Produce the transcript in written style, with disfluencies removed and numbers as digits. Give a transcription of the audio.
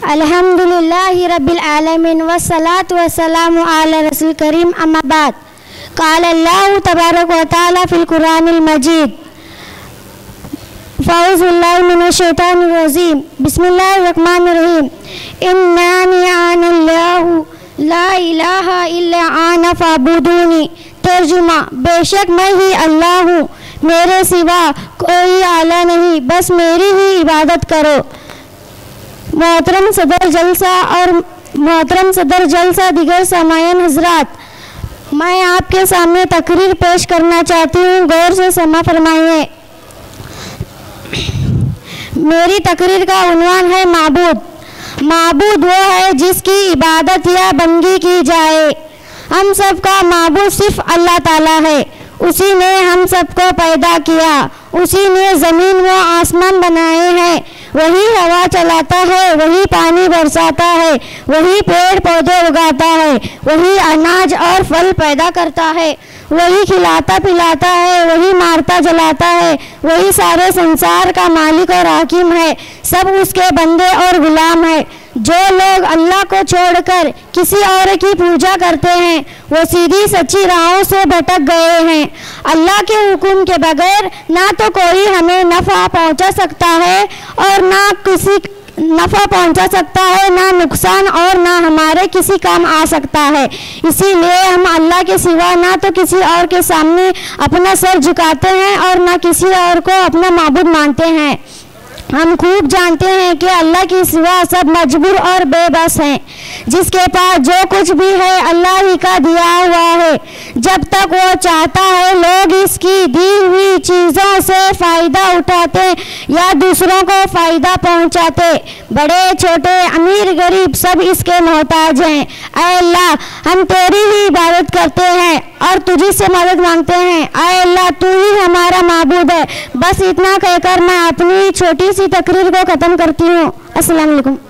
الحمدللہ رب العالمین والصلاة والسلام علی رسول کریم اما بعد قال اللہ تبارک و تعالی فی القرآن المجید فاعوذ باللہ من الشیطان الرجیم بسم اللہ الرحمن الرحیم اننی انا اللہ لا الہ الا انا فاعبدونی۔ ترجمہ: بے شک میں ہی اللہ ہوں، میرے سوا کوئی اعلیٰ نہیں، بس میری ہی عبادت کرو۔ محترم صدر جلسہ دیگر سامعین حضرات، میں آپ کے سامنے تقریر پیش کرنا چاہتی ہوں، غور سے سماع فرمائیے۔ میری تقریر کا عنوان ہے معبود۔ معبود وہ ہے جس کی عبادت یا بندگی کی جائے۔ ہم سب کا معبود صرف اللہ تعالیٰ ہے۔ اسی نے ہم سب کو پیدا کیا، اسی نے زمین و آسمان بنائے ہیں، وہی ہوا چلاتا ہے، وہی پانی برساتا ہے، وہی پیڑ پودے اگاتا ہے، وہی اناج اور پھل پیدا کرتا ہے، وہی کھلاتا پلاتا ہے، وہی مارتا جلاتا ہے، وہی سارے سنسار کا مالک اور حاکم ہے۔ سب اس کے بندے اور غلام ہیں۔ جو لوگ اللہ کو چھوڑ کر کسی اور کی پوجا کرتے ہیں وہ سیدھی سچی راہوں سے بھٹک گئے ہیں۔ اللہ کے حکم کے بغیر نہ تو کوئی ہمیں نفع پہنچا سکتا ہے اور نہ کسی نفع پہنچا سکتا ہے، نہ نقصان، اور نہ ہمارے کسی کام آ سکتا ہے۔ اسی لیے ہم اللہ کے سوا نہ تو کسی اور کے سامنے اپنا سر جھکاتے ہیں اور نہ کسی اور کو اپنا معبود مانتے ہیں۔ ہم خوب جانتے ہیں کہ اللہ کے سوا سب مجبور اور بے بس ہیں۔ جس کے پاس جو کچھ بھی ہے اللہ ہی کا دیا ہوا ہے۔ جب تک وہ چاہتا ہے لوگ اس کی دی ہوئی چیزوں سے فائدہ اٹھاتے یا دوسروں کو فائدہ پہنچاتے۔ بڑے چھوٹے، امیر غریب سب اس کے محتاج ہیں۔ اے اللہ، ہم تیری ہی عبادت کرتے ہیں اور تجھ سے مدد مانگتے ہیں۔ اے اللہ، تو ہی ہمارا معبود ہے۔ بس اتنا کہہ کر میں اپنی چھوٹی سی تقریر کو ختم کرتی ہوں۔ السلام علیکم۔